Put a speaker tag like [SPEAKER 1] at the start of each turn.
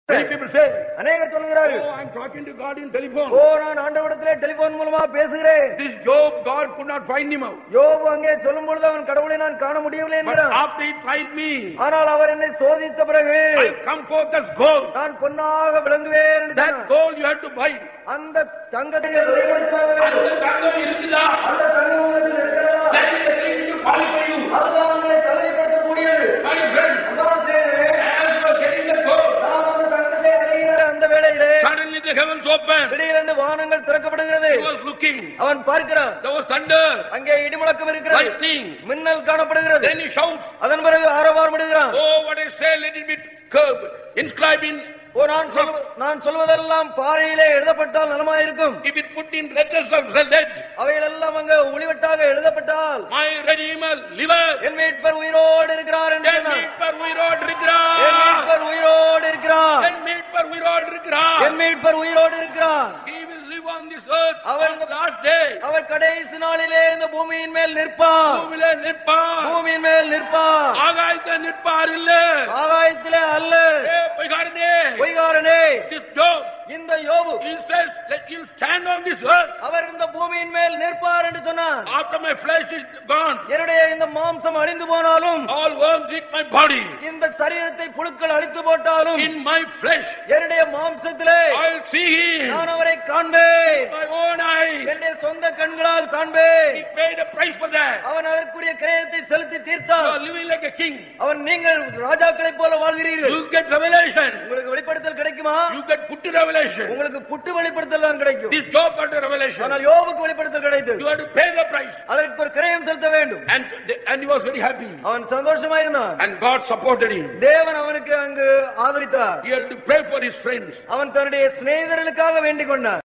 [SPEAKER 1] Many people say,
[SPEAKER 2] அநேகர் சொல்கிறார்கள்,
[SPEAKER 1] oh, I'm talking to God in telephone.
[SPEAKER 2] ஓ நான் ஆண்டவரிடத்திலே டெலிபோன் மூலமா பேசுகிறேன்.
[SPEAKER 1] This Job, God could not find him out.
[SPEAKER 2] யோபு அங்கே சொல்லும் பொழுது அவன் கடவுளை நான் காண முடியவில்லை
[SPEAKER 1] But
[SPEAKER 2] என்கிறான்.
[SPEAKER 1] after he tried me,
[SPEAKER 2] ஆனால் அவர் என்னை சோதித்த பிறகு
[SPEAKER 1] I'll come forth as gold.
[SPEAKER 2] நான் பொன்னாக விளங்குவேன் என்று
[SPEAKER 1] That
[SPEAKER 2] சொன்னான்.
[SPEAKER 1] gold you have to buy.
[SPEAKER 2] அந்த தங்கத்தை வெளிப்படுத்தினாக வேண்டும்.
[SPEAKER 1] அந்த தங்கம் இருக்குதா?
[SPEAKER 2] அந்த தங்கம் உங்களுக்கு இருக்கிறதா?
[SPEAKER 1] That is the thing to qualify you.
[SPEAKER 2] அதுதான் உங்களை தலைப்படுத்தக்கூடியது.
[SPEAKER 1] My friend,
[SPEAKER 2] அதான் செய்கிறேன்.
[SPEAKER 1] as you are getting the gold,
[SPEAKER 2] நாம் அந்த தங்கத்தை அடைகிற அந்த வேளையிலே
[SPEAKER 1] suddenly the heavens opened.
[SPEAKER 2] திடீரென்று வானங்கள் திறக்கப்படுகிறது.
[SPEAKER 1] He was looking.
[SPEAKER 2] அவன் பார்க்கிறான்,
[SPEAKER 1] There was thunder,
[SPEAKER 2] அங்கே இடிமுழக்கம் இருக்கிறது,
[SPEAKER 1] lightning.
[SPEAKER 2] மின்னல் காணப்படுகிறது.
[SPEAKER 1] Then he shouts,
[SPEAKER 2] அதன் பிறகு ஆரவாரமிடுகிறான்.
[SPEAKER 1] oh, what I say, let it be curb, inscribed in.
[SPEAKER 2] ஓ நான் சொல்வதெல்லாம் பாறையிலே எழுதப்பட்டால் நலமாயிருக்கும்.
[SPEAKER 1] If it put in letters of the dead,
[SPEAKER 2] அவைகள் எல்லாம் அங்க ஒளிவட்டாக எழுதப்பட்டால்
[SPEAKER 1] my Redeemer liveth.
[SPEAKER 2] என் மீட்பர் உயிரோடு இருக்கிறார் என்று
[SPEAKER 1] என்
[SPEAKER 2] சொன்னான்.
[SPEAKER 1] மீட்பர் உயிரோடு இருக்கிறார்.
[SPEAKER 2] என் மீட்பர் உயிரோடு இருக்கிறார்.
[SPEAKER 1] என் மீட்பர் உயிரோடு இருக்கிறார்.
[SPEAKER 2] என் மீட்பர் உயிரோடு இருக்கிறார்.
[SPEAKER 1] He will live on this earth
[SPEAKER 2] our
[SPEAKER 1] on the last day.
[SPEAKER 2] அவர் கடைசி நாளிலே இந்த பூமியின் மேல் நிற்பார்.
[SPEAKER 1] பூமியிலே நிற்பார்.
[SPEAKER 2] பூமியின் மேல் நிற்பார்.
[SPEAKER 1] ஆகாயத்திலே நிற்பார் இல்ல.
[SPEAKER 2] ஆகாயத்திலே அல்ல.
[SPEAKER 1] ஏ பொய்காரனே.
[SPEAKER 2] பொய்காரனே.
[SPEAKER 1] This Job,
[SPEAKER 2] இந்த யோபு
[SPEAKER 1] he says that he'll stand on this earth
[SPEAKER 2] அவர் இந்த பூமியின் மேல் நிற்பார் என்று சொன்னார்.
[SPEAKER 1] after my flesh is gone.
[SPEAKER 2] என்னுடைய இந்த மாம்சம் அழிந்து போனாலும்,
[SPEAKER 1] All worms eat my body.
[SPEAKER 2] இந்த சரீரத்தை புழுக்கள் அழித்து போட்டாலும்,
[SPEAKER 1] In my flesh
[SPEAKER 2] என்னுடைய மாம்சத்திலே
[SPEAKER 1] I'll see him.
[SPEAKER 2] நான் அவரை காண்பேன்.
[SPEAKER 1] My own eyes.
[SPEAKER 2] என்னுடைய சொந்த கண்களால் காண்பேன்.
[SPEAKER 1] He paid a price for that.
[SPEAKER 2] அவன் அதற்குரிய கிரயத்தை செலுத்தி
[SPEAKER 1] You
[SPEAKER 2] தீர்த்தான்.
[SPEAKER 1] are living like a king.
[SPEAKER 2] அவன் நீங்கள் ராஜாக்களைப் போல வாழ்கிறீர்கள்.
[SPEAKER 1] You get revelation.
[SPEAKER 2] உங்களுக்கு வெளிப்படுத்தல் கிடைக்குமா?
[SPEAKER 1] You get put to revelation.
[SPEAKER 2] உங்களுக்கு புட்டு வெளிப்படுத்தல் தான் கிடைக்கும்.
[SPEAKER 1] This Job got a revelation.
[SPEAKER 2] ஆனால் யோபுக்கு வெளிப்படுத்தல் கிடைத்தது.
[SPEAKER 1] You have to pay the price.
[SPEAKER 2] அதற்கு ஒரு கிரயம் செலுத்த வேண்டும்.
[SPEAKER 1] And he was very happy.
[SPEAKER 2] அவன் சந்தோஷமாயிருந்தான்.
[SPEAKER 1] And God supported him.
[SPEAKER 2] தேவன் அவனுக்கு அங்கு ஆதரித்தார்.
[SPEAKER 1] He had to pray for his friends.
[SPEAKER 2] அவன் தன்னுடைய சிநேகிதர்களுக்காக வேண்டிக் கொண்டான்.